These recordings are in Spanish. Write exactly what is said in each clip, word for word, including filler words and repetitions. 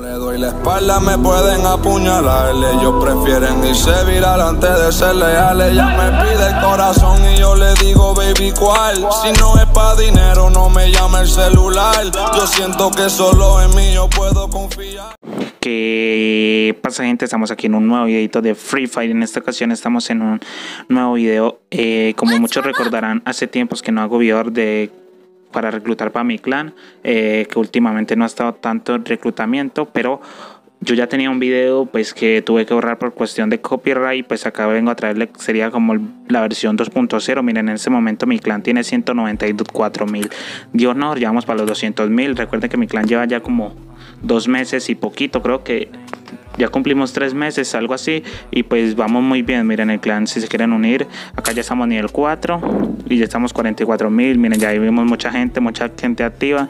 le doy la espalda me pueden apuñalar. Ellos prefieren irse viral antes de ser leales. Ella me pide el corazón y yo le digo baby cuál. Si no es pa' dinero no me llame el celular. Yo siento que solo en mí yo puedo confiar. ¿Qué pasa, gente? Estamos aquí en un nuevo videito de Free Fire. En esta ocasión estamos en un nuevo video. eh, Como muchos recordarán, hace tiempos que no hago video de para reclutar para mi clan, eh, que últimamente no ha estado tanto en reclutamiento, pero yo ya tenía un video pues que tuve que borrar por cuestión de copyright. Pues acá vengo a traerle, sería como la versión dos punto cero. Miren, en este momento mi clan tiene ciento noventa y cuatro mil. Dios nos llevamos para los doscientos mil. Recuerden que mi clan lleva ya como dos meses y poquito, creo que ya cumplimos tres meses, algo así. Y pues vamos muy bien. Miren, el clan, si se quieren unir, acá ya estamos nivel cuatro y ya estamos cuarenta y cuatro mil. Miren, ya vimos mucha gente, mucha gente activa.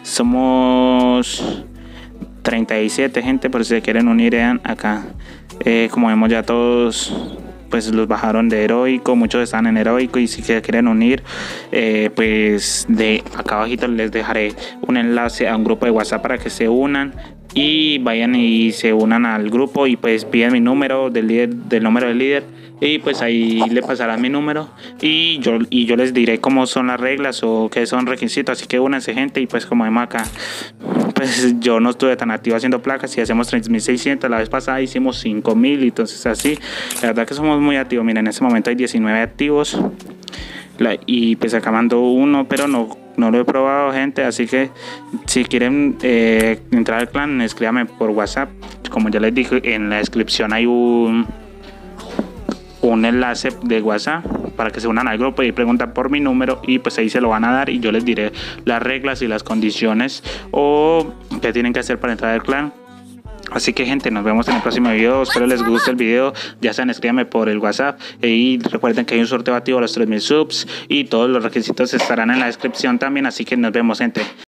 Somos treinta y siete gente, por si se quieren unir, vean acá. Eh, como vemos, ya todos pues los bajaron de heroico, muchos están en heroico, y si se quieren unir, eh, pues de acá abajito les dejaré un enlace a un grupo de WhatsApp para que se unan y vayan y se unan al grupo y pues piden mi número del líder, del número del líder, y pues ahí le pasarán mi número y yo y yo les diré cómo son las reglas o qué son requisitos. Así que únanse, gente. Y pues como vemos acá, pues yo no estuve tan activo haciendo placas y hacemos tres mil seiscientos. La vez pasada hicimos cinco mil, entonces así la verdad que somos muy activos. Miren, en este momento hay diecinueve activos. La, y pues acá mando uno, pero no, no lo he probado, gente. Así que si quieren eh, entrar al clan, escríbanme por WhatsApp. Como ya les dije, en la descripción hay un, un enlace de WhatsApp para que se unan al grupo y preguntan por mi número, y pues ahí se lo van a dar y yo les diré las reglas y las condiciones o qué tienen que hacer para entrar al clan. Así que, gente, nos vemos en el próximo video. Espero les guste el video. Ya saben, escríbanme por el WhatsApp. Y recuerden que hay un sorteo activo a los tres mil subs. Y todos los requisitos estarán en la descripción también. Así que nos vemos, gente.